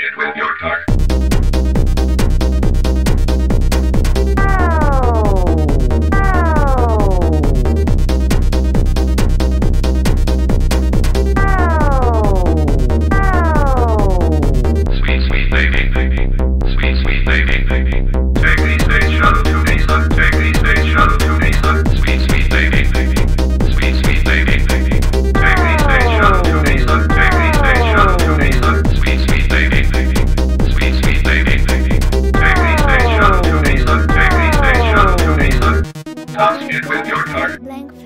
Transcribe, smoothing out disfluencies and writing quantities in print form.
it with your car. Sweet, sweet baby. Sweet, sweet baby. Take me stage shuttle to Lisa. Take me stage shuttle to Lisa. Sweet, sweet baby. Sweet, sweet baby. Take me stage shuttle to Lisa. Take me stage shuttle to Lisa. Sweet, sweet baby. Sweet, sweet baby. Take me stage shuttle to Lisa. Take me stage shuttle to Lisa. Toss it with your car.